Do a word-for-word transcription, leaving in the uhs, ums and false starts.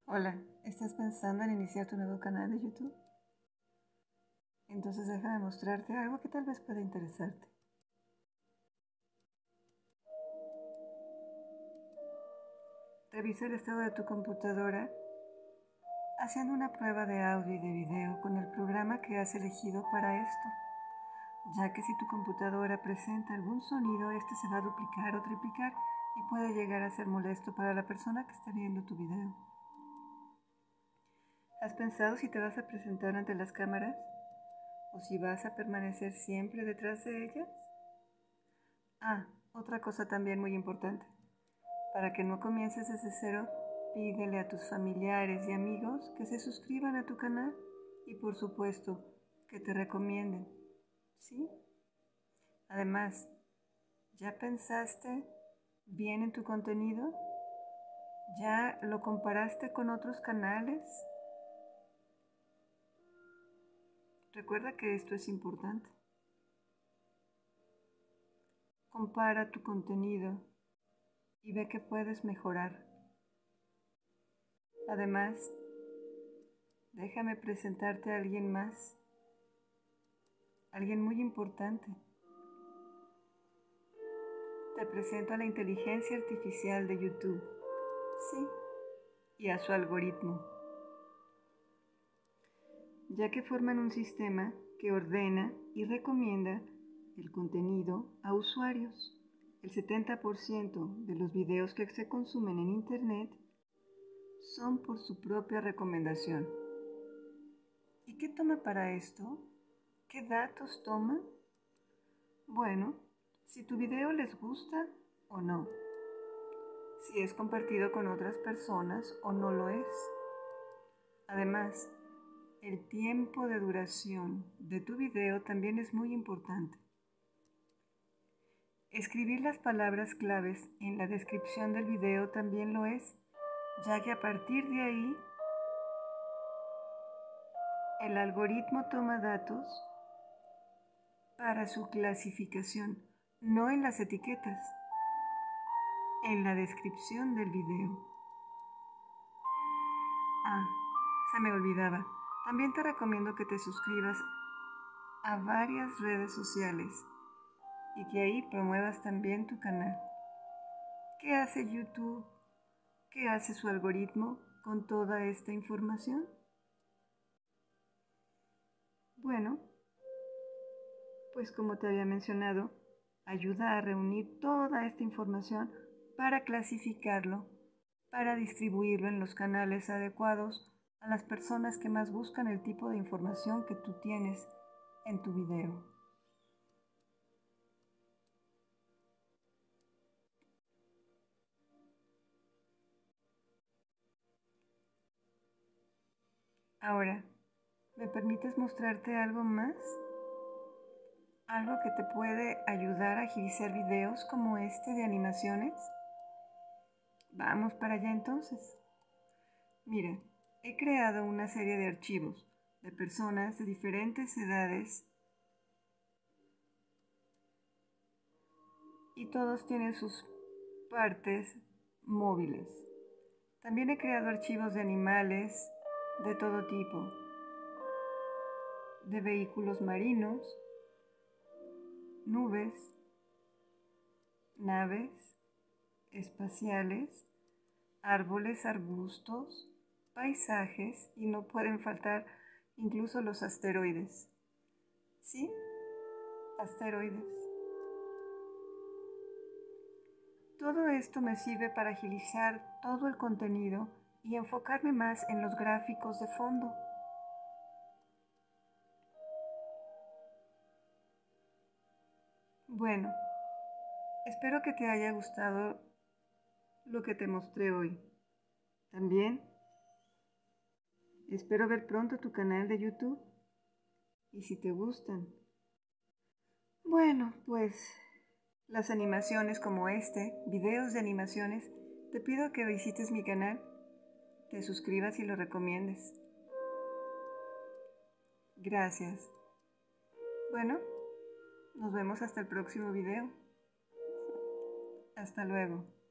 Hola, ¿estás pensando en iniciar tu nuevo canal de YouTube? Entonces déjame mostrarte algo que tal vez pueda interesarte. Revisa el estado de tu computadora haciendo una prueba de audio y de video con el programa que has elegido para esto, ya que si tu computadora presenta algún sonido, este se va a duplicar o triplicar y puede llegar a ser molesto para la persona que está viendo tu video. ¿Has pensado si te vas a presentar ante las cámaras o si vas a permanecer siempre detrás de ellas? Ah, otra cosa también muy importante. Para que no comiences desde cero, pídele a tus familiares y amigos que se suscriban a tu canal y por supuesto que te recomienden, ¿sí? Además, ¿ya pensaste bien en tu contenido? ¿Ya lo comparaste con otros canales? Recuerda que esto es importante. Compara tu contenido y ve que puedes mejorar. Además, déjame presentarte a alguien más, alguien muy importante. Te presento a la inteligencia artificial de YouTube, sí, y a su algoritmo, ya que forman un sistema que ordena y recomienda el contenido a usuarios. El setenta por ciento de los videos que se consumen en Internet son por su propia recomendación. ¿Y qué toma para esto? ¿Qué datos toma? Bueno, si tu video les gusta o no, si es compartido con otras personas o no lo es. Además, el tiempo de duración de tu video también es muy importante. Escribir las palabras claves en la descripción del video también lo es, ya que a partir de ahí el algoritmo toma datos para su clasificación, no en las etiquetas, en la descripción del video. Ah, se me olvidaba. También te recomiendo que te suscribas a varias redes sociales y que ahí promuevas también tu canal. ¿Qué hace YouTube? ¿Qué hace su algoritmo con toda esta información? Bueno, pues como te había mencionado, ayuda a reunir toda esta información para clasificarlo, para distribuirlo en los canales adecuados a las personas que más buscan el tipo de información que tú tienes en tu video. Ahora, ¿me permites mostrarte algo más? Algo que te puede ayudar a agilizar videos como este de animaciones. Vamos para allá entonces. Mira, he creado una serie de archivos de personas de diferentes edades y todos tienen sus partes móviles. También he creado archivos de animales de todo tipo, de vehículos marinos, nubes, naves, espaciales, árboles, arbustos, paisajes y no pueden faltar incluso los asteroides. ¿Sí? Asteroides. Todo esto me sirve para agilizar todo el contenido y enfocarme más en los gráficos de fondo. Bueno, espero que te haya gustado lo que te mostré hoy. También espero ver pronto tu canal de YouTube y si te gustan. Bueno, pues las animaciones como este, videos de animaciones, te pido que visites mi canal, te suscribas y lo recomiendes. Gracias. Bueno, nos vemos hasta el próximo video. Hasta luego.